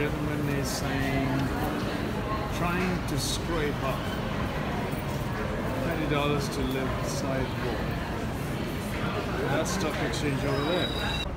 gentleman is saying, trying to scrape up $20 to live sidewalk. That's stock exchange over there.